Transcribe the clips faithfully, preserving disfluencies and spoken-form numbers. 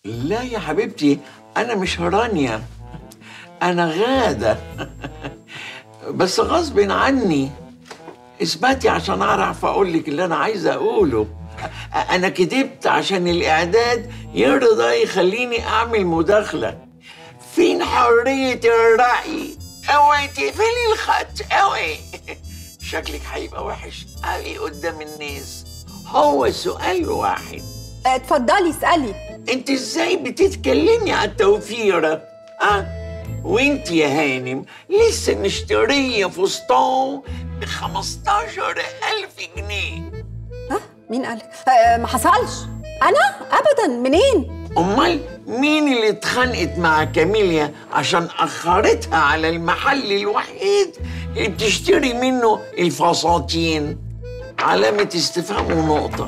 لا يا حبيبتي، انا مش رانيا، انا غادة. بس غصب عني. اثبتي عشان اعرف اقول لك اللي انا عايزه اقوله. انا كدبت عشان الاعداد يرضى يخليني اعمل مداخله. فين حريه الراي؟ اوعي تقفلي الخط اوعي. شكلك هيبقى وحش قوي قدام الناس. هو سؤال واحد. اتفضلي اسالي. انت ازاي بتتكلمي على التوفيره؟ اه وانت يا هانم لسه مشتريه فستان ب خمستاشر ألف جنيه. ها؟ مين قالك؟ أه ما حصلش. انا ابدا. منين؟ امال مين اللي اتخانقت مع كاميليا عشان اخرتها على المحل الوحيد اللي بتشتري منه الفساتين؟ علامه استفهام ونقطه.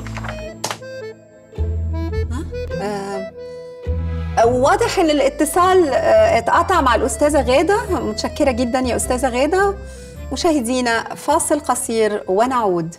ها؟ أه واضح ان الاتصال أه اتقطع مع الاستاذه غاده. متشكره جدا يا استاذه غاده. مشاهدينا فاصل قصير ونعود.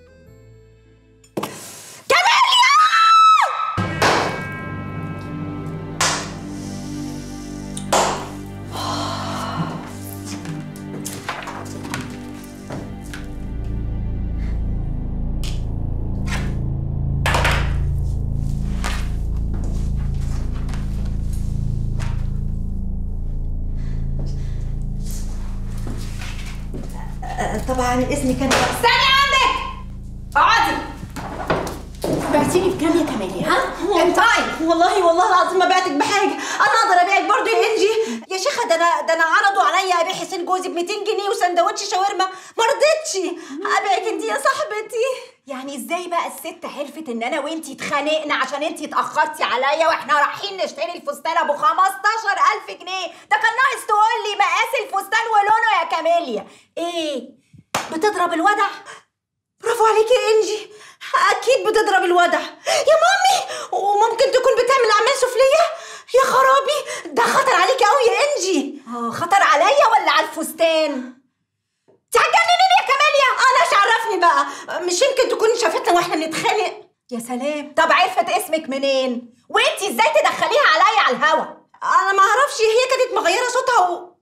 طبعا اسمي كان استني عندك. اقعدي. بعتيني بكام يا كماليا؟ ها؟ انطقي. والله والله العظيم ما بعتك بحاجه. انا اقدر ابيعك برضه يا انجي؟ يا شيخه ده انا ده انا عرضوا عليا ابيع حسين جوزي ب مئتين جنيه وسندوتش شاورما ما رضيتش. ابيعك انت يا صاحبتي. يعني ازاي بقى الست عرفت ان انا وانتي اتخانقنا عشان انتي اتاخرتي عليا واحنا رايحين نشتري الفستان ابو خمستاشر ألف جنيه؟ ده كان ناقص تقول لي مقاس الفستان ولونه يا كاميليا. ايه؟ بتضرب الودع؟ برافو عليكي يا انجي. اكيد بتضرب الودع يا مامي. وممكن تكون بتعمل اعمال سفليه. يا خرابي ده خطر عليكي قوي يا انجي. اه خطر عليا ولا على الفستان؟ انت هتجننيني يا كماليا. انا ايش عرفني بقى؟ مش يمكن تكوني شافتنا واحنا بنتخانق؟ يا سلام. طب عرفت اسمك منين؟ وانتي ازاي تدخليها عليا على الهوا؟ انا ما اعرفش. هي كانت مغيره صوتها و...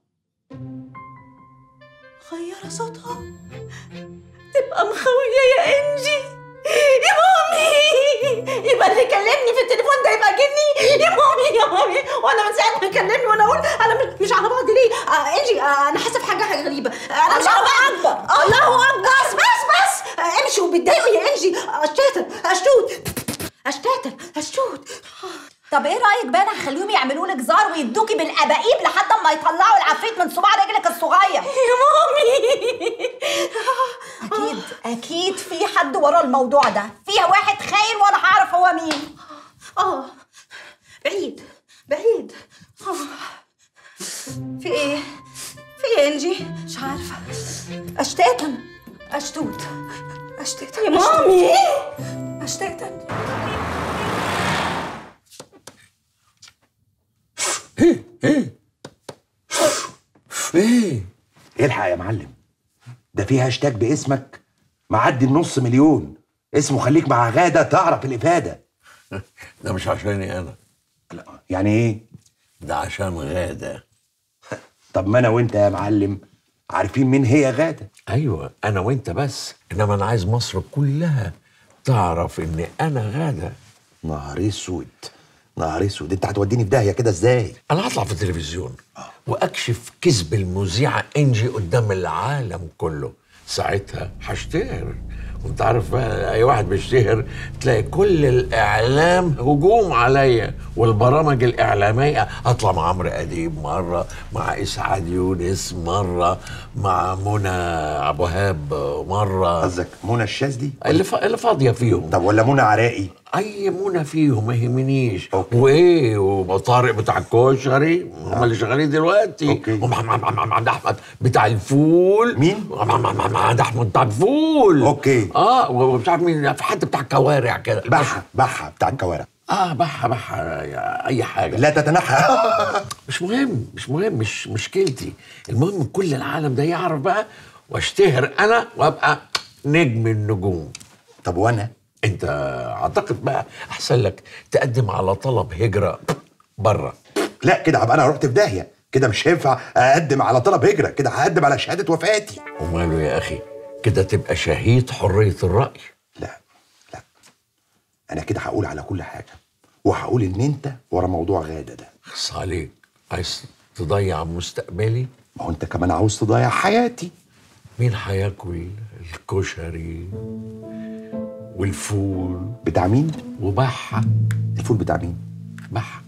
مغيره صوتها؟ تبقى مخويه يا انجي. يا مامي يبقى اللي كلمني في التليفون ده يبقى جني. يا مامي يا مامي. وانا من ساعه ما كلمني وانا اقول انا مش على بعض ليه؟ آه انجي آه انا حاسه بحاجه حاجه غريبه. انا مش على بعض. الله اكبر. بس بس بس آه امشوا بتضايقوا يا انجي. اشتاتل اشتوت اشتاتل اشتوت. طب ايه رايك بقى؟ انا هخليهم يعملوا لك زار ويدوكي بالاباقيب لحد ما يطلعوا العفريت من صباع رجلك الصغير. يا مامي اكيد اكيد في حد ورا الموضوع ده. فيها واحد خاين وانا هعرف هو مين. اه بعيد بعيد. اه في ايه؟ في ايه انجي؟ مش عارفه. اشتاتا اشتوت اشتاتا يا مامي. اشتاتا. ايه ايه ايه الحق يا معلم، ده في هاشتاج باسمك معدي النص مليون. اسمه خليك مع غادة تعرف الإفادة. ده مش عشاني انا. لا يعني ايه؟ ده عشان غادة. طب ما انا وانت يا معلم عارفين مين هي غادة. ايوه انا وانت بس، انما انا عايز مصر كلها تعرف ان انا غادة. نهار اسود نهار اسود، انت هتوديني في داهيه كده ازاي؟ انا هطلع في التلفزيون واكشف كذب المذيعه انجي قدام العالم كله. ساعتها هشتهر. وانت عارف بقى اي واحد بيشتهر تلاقي كل الاعلام هجوم عليا، والبرامج الاعلاميه اطلع مع عمرو اديب مره، مع اسعاد يونس مره، مع منى ابو وهاب مره. قصدك منى الشاذلي اللي, ف... اللي فاضيه فيهم. طب ولا منى عراقي؟ اي منى فيهم ما يهمنيش. وايه وطارق بتاع الكشري هم اللي شغالين دلوقتي. اوكي. ومحمد احمد بتاع الفول. مين؟ محمد احمد بتاع الفول. اوكي. اه ومش عارف مين، في حد بتاع الكوارع كده. بحة بحة بتاع الكوارع. اه بحة بحة اي حاجه. لا تتنحى. مش مهم مش مهم مش مشكلتي. المهم كل العالم ده يعرف بقى واشتهر انا وابقى نجم النجوم. طب وانا؟ انت اعتقد بقى احسن لك تقدم على طلب هجرة بره. لا كده هبقى انا رحت في داهيه، كده مش هينفع اقدم على طلب هجره، كده هقدم على شهاده وفاتي. وماله يا اخي، كده تبقى شهيد حريه الراي. لا لا، انا كده هقول على كل حاجه، وهقول ان انت ورا موضوع غاده ده. خص عليك، عايز تضيع مستقبلي؟ ما هو انت كمان عاوز تضيع حياتي. مين هياكل الكشري والفول بتاع مين؟ وبحة؟ الفول بتاع مين؟ بحة